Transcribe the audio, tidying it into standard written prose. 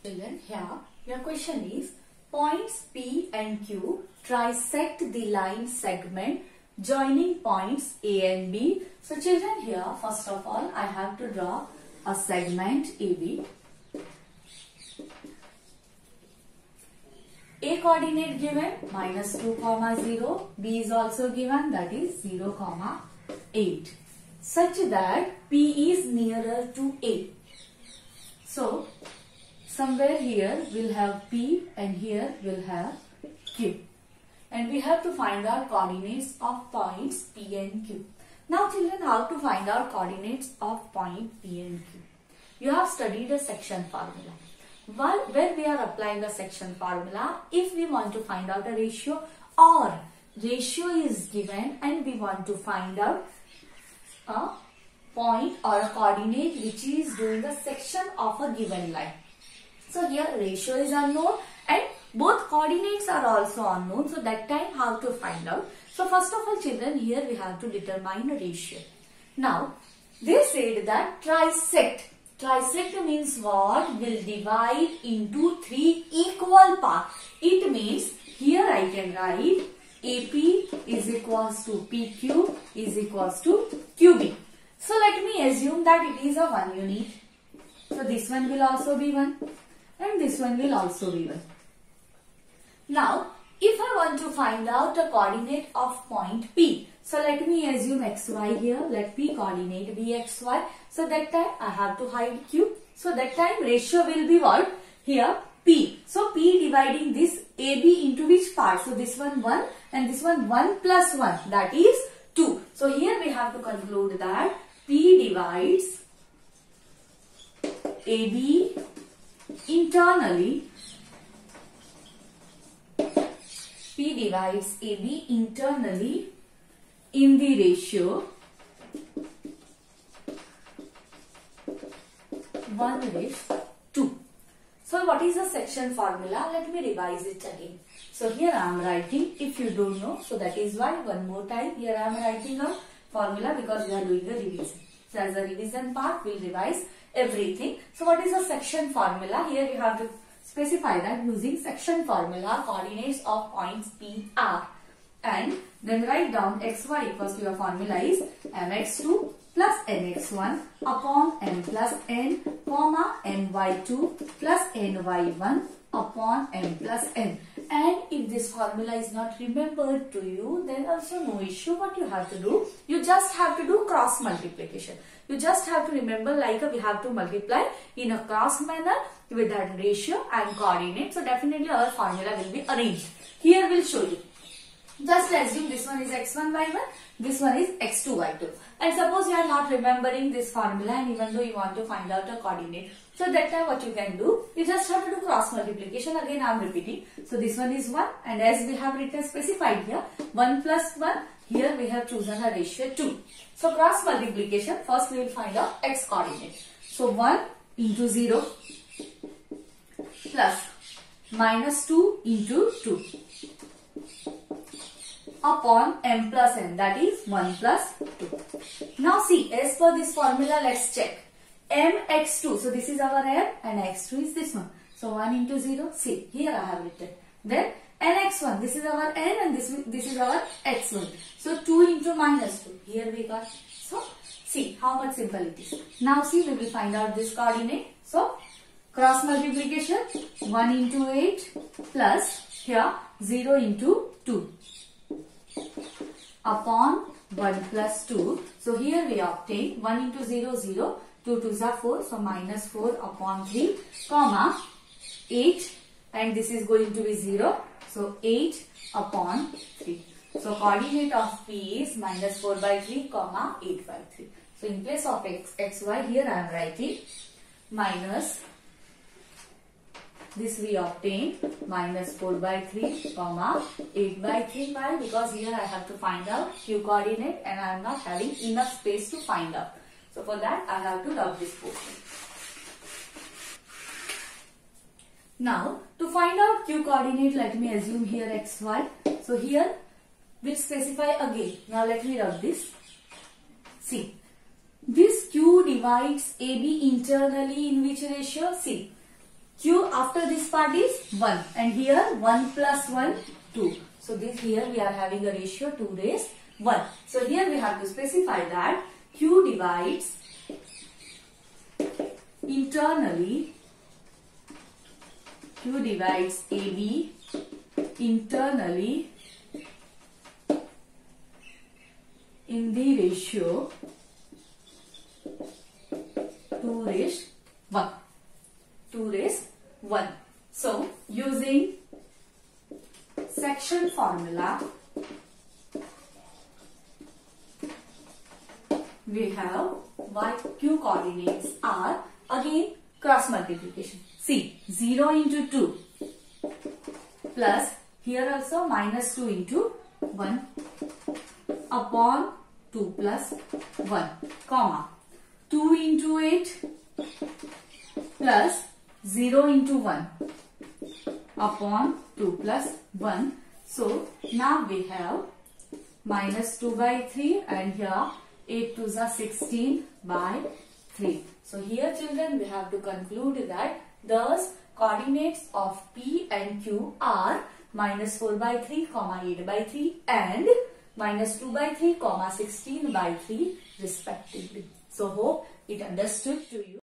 Children, here your question is points P and Q trisect the line segment joining points A and B. So children, here first of all I have to draw a segment AB. A coordinate given -2, 0. B is also given, that is 0, 8, such that P is nearer to A. So somewhere here we'll have P and here we'll have Q. And we have to find out coordinates of points P and Q. Now children, how to find out coordinates of point P and Q? You have studied a section formula. When we are applying a section formula, if we want to find out a ratio or ratio is given and we want to find out a point or a coordinate which is doing a section of a given line. So here ratio is unknown and both coordinates are also unknown. So that time how to find out? So first of all children, here we have to determine a ratio. Now they said that trisect. Trisect means what? Will divide into 3 equal parts. It means here I can write AP is equals to PQ is equals to QB. So let me assume that it is a 1 unit. So this one will also be 1 and this one will also be 1. Now if I want to find out the coordinate of point P, so let me assume xy here, let P coordinate be xy. So that time I have to hide Q. So that time ratio will be what? Here P. So P dividing this AB into which part? So this one 1 and this one 1 plus 1, that is 2. So here we have to conclude that P divides AB internally. P divides AB internally in the ratio 1:2. So what is the section formula? Let me revise it again. So here I am writing, if you don't know, so that is why one more time here I am writing a formula because we are doing a revision. So as a revision part, we will revise everything. So what is the section formula? Here you have to specify that using section formula, coordinates of points P are, and then write down xy equals to your formula is mx2 plus nx1 upon m plus n, comma ny2 plus ny1 upon m plus n. And if this formula is not remembered to you, then also no issue. What you have to do? You just have to do cross multiplication. You just have to remember like we have to multiply in a cross manner with that ratio and coordinate. So definitely our formula will be arranged. Here we'll show you. Just assume this one is x1 y1, this one is x2 y2. And suppose you are not remembering this formula and even though you want to find out a coordinate. So that time what you can do, you just have to do cross multiplication. Again I am repeating. So this one is 1 and as we have written specified here, 1 plus 1, here we have chosen a ratio 2. So cross multiplication, first we will find out x coordinate. So 1 into 0 plus minus 2 into 2. Upon m plus n, that is 1 plus 2. Now see, as per this formula, let's check. mx2, so this is our m and x2 is this one. So 1 into 0, see, here I have written. Then nx1, this is our n and this is our x1. So 2 into minus 2, here we got. So see how much simple it is. Now see, we will find out this coordinate. So cross multiplication, 1 into 8 plus here 0 into 2. Upon 1 plus 2. So here we obtain 1 into 0, 0, 2 2s are 4. So minus 4 upon 3, comma 8 and this is going to be 0. So 8 upon 3. So coordinate of P is minus 4 by 3, comma 8 by 3. So in place of xy here I am writing minus, this we obtain minus 4 by 3, comma 8 by 3. Why? Because here I have to find out Q coordinate and I am not having enough space to find out. So for that I have to rub this portion. Now to find out Q coordinate, let me assume here xy. So here we'll specify again. Now let me rub this. See, this Q divides AB internally in which ratio? See, Q after this part is 1 and here 1 plus 1, 2. So this here we are having a ratio 2 raised 1. So here we have to specify that Q divides internally, Q divides AB internally in the ratio 2 raised 1. 2 raised 1. So using section formula, we have YQ coordinates are again cross multiplication. See, 0 into 2 plus here also minus 2 into 1 upon 2 plus 1, comma 2 into 8 plus 0 into 1 upon 2 plus 1. So now we have minus 2 by 3 and here 8 2s are 16 by 3. So here children we have to conclude that thus coordinates of P and Q are minus 4 by 3, comma 8 by 3 and minus 2 by 3, comma 16 by 3 respectively. So hope it understood to you.